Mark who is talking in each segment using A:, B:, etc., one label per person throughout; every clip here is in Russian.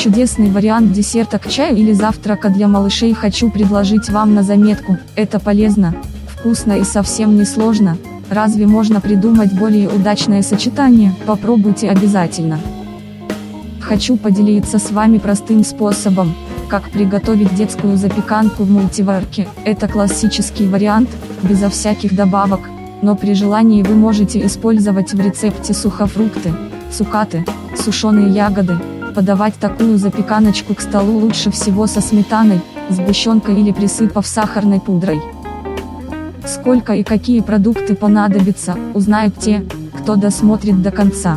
A: Чудесный вариант десерта к чаю или завтрака для малышей хочу предложить вам на заметку. Это полезно, вкусно и совсем не сложно. Разве можно придумать более удачное сочетание? Попробуйте обязательно. Хочу поделиться с вами простым способом, как приготовить детскую запеканку в мультиварке. Это классический вариант, безо всяких добавок, но при желании вы можете использовать в рецепте сухофрукты, цукаты, сушеные ягоды. Подавать такую запеканочку к столу лучше всего со сметаной, сгущенкой или присыпав сахарной пудрой. Сколько и какие продукты понадобятся, узнают те, кто досмотрит до конца.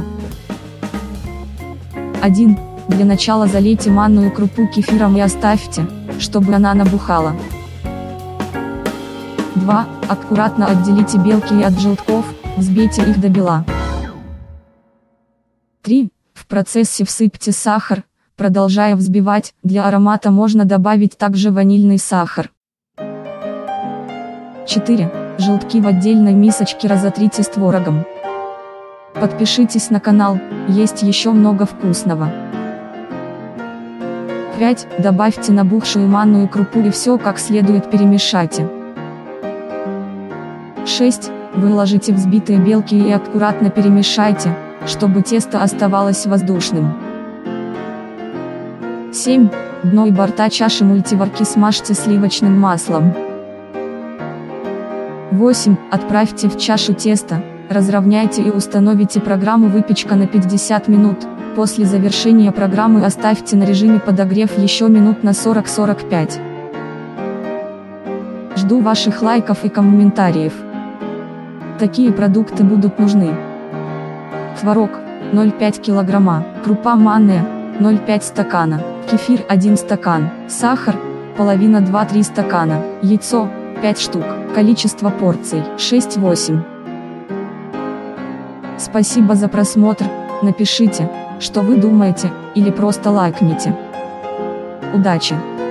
A: 1. Для начала залейте манную крупу кефиром и оставьте, чтобы она набухала. 2. Аккуратно отделите белки от желтков, взбейте их до бела. 3. В процессе всыпьте сахар, продолжая взбивать, для аромата можно добавить также ванильный сахар. 4. Желтки в отдельной мисочке разотрите с творогом. Подпишитесь на канал, есть еще много вкусного. 5. Добавьте набухшую манную крупу и все как следует перемешайте. 6. Выложите взбитые белки и аккуратно перемешайте, чтобы тесто оставалось воздушным. 7. Дно и борта чаши мультиварки смажьте сливочным маслом. 8. Отправьте в чашу тесто, разровняйте и установите программу выпечка на 50 минут. После завершения программы оставьте на режиме подогрев еще минут на 40-45. Жду ваших лайков и комментариев. Такие продукты будут нужны: творог 0,5 кг, крупа манная 0,5 стакана, кефир 1 стакан, сахар половина 2-3 стакана, яйцо 5 штук, количество порций 6-8. Спасибо за просмотр, напишите, что вы думаете, или просто лайкните. Удачи!